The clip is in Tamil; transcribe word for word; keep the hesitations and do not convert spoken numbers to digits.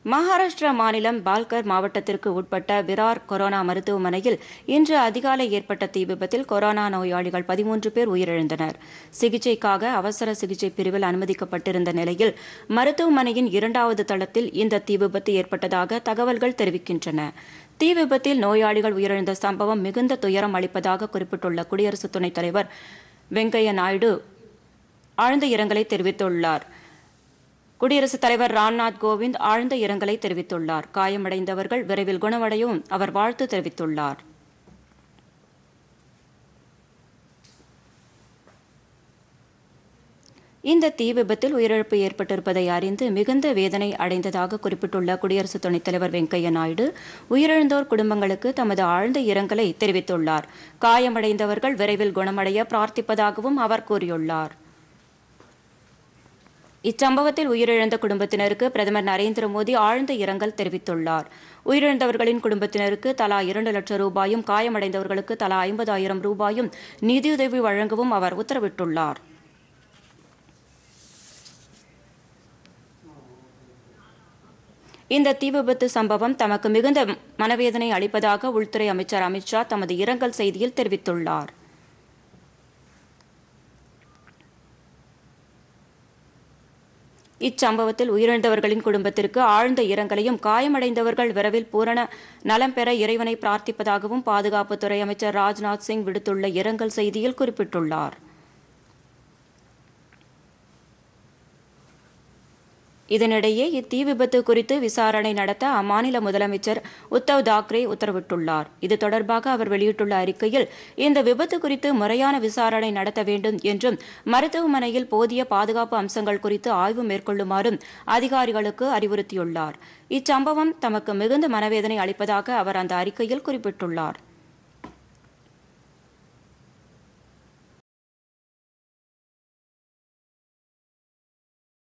மகாராஷ்டிரா மாநிலம் பால்கர் மாவட்டத்திற்கு உட்பட்ட விரார் கொரோனா மருத்துவமனையில் இன்று அதிகாலை ஏற்பட்ட தீ விபத்தில் கொரோனா நோயாளிகள் பதிமூன்று பேர் உயிரிழந்தனர். சிகிச்சைக்காக அவசர சிகிச்சை பிரிவில் அனுமதிக்கப்பட்டிருந்த நிலையில் மருத்துவமனையின் இரண்டாவது தளத்தில் இந்த தீ விபத்து ஏற்பட்டதாக தகவல்கள் தெரிவிக்கின்றன. தீ விபத்தில் நோயாளிகள் உயிரிழந்த சம்பவம் மிகுந்த துயரம் அளிப்பதாக குறிப்பிட்டுள்ள குடியரசு துணைத் தலைவர் வெங்கையா நாயுடு ஆழ்ந்த இரங்கலை தெரிவித்துள்ளார். குடியரசுத் தலைவர் ராம்நாத் கோவிந்த் ஆழ்ந்த இரங்கலை தெரிவித்துள்ளார். காயமடைந்தவர்கள் விரைவில் குணமடையவும் அவர் வாழ்த்து தெரிவித்துள்ளார். இந்த தீ விபத்தில் உயிரிழப்பு ஏற்பட்டிருப்பதை அறிந்து மிகுந்த வேதனை அடைந்ததாக குறிப்பிட்டுள்ள குடியரசு துணைத் தலைவர் வெங்கையா நாயுடு உயிரிழந்தோர் குடும்பங்களுக்கு தமது ஆழ்ந்த இரங்கலை தெரிவித்துள்ளார். காயமடைந்தவர்கள் விரைவில் குணமடைய பிரார்த்திப்பதாகவும் அவர் கூறியுள்ளார். இச்சம்பவத்தில் உயிரிழந்த குடும்பத்தினருக்கு பிரதமர் நரேந்திர மோடி ஆழ்ந்த இரங்கல் தெரிவித்துள்ளார். உயிரிழந்தவர்களின் குடும்பத்தினருக்கு தலா இரண்டு லட்சம் ரூபாயும் காயமடைந்தவர்களுக்கு தலா ஐம்பதாயிரம் ரூபாயும் நிதியுதவி வழங்கவும் அவர் உத்தரவிட்டுள்ளார். இந்த தீ விபத்து சம்பவம் தமக்கு மிகுந்த மனவேதனை அளிப்பதாக உள்துறை அமைச்சர் அமித்ஷா தமது இரங்கல் செய்தியில் தெரிவித்துள்ளார். இச்சம்பவத்தில் உயிரிழந்தவர்களின் குடும்பத்திற்கு ஆழ்ந்த இரங்கலையும் காயமடைந்தவர்கள் விரைவில் பூரண நலம் பெற இறைவனை பிரார்த்திப்பதாகவும் பாதுகாப்புத்துறை அமைச்சர் ராஜ்நாத் சிங் விடுத்துள்ள இரங்கல் செய்தியில் குறிப்பிட்டுள்ளார். இதனிடையே இத்தீ விபத்து குறித்து விசாரணை நடத்த அம்மாநில முதலமைச்சர் உத்தவ் தாக்கரே உத்தரவிட்டுள்ளார். இது தொடர்பாக அவர் வெளியிட்டுள்ள அறிக்கையில் இந்த விபத்து குறித்து முறையான விசாரணை நடத்த வேண்டும் என்றும் மருத்துவமனையில் போதிய பாதுகாப்பு அம்சங்கள் குறித்து ஆய்வு மேற்கொள்ளுமாறும் அதிகாரிகளுக்கு அறிவுறுத்தியுள்ளார். இச்சம்பவம் தமக்கு மிகுந்த மனவேதனை அளிப்பதாக அவர் அந்த அறிக்கையில் குறிப்பிட்டுள்ளார்.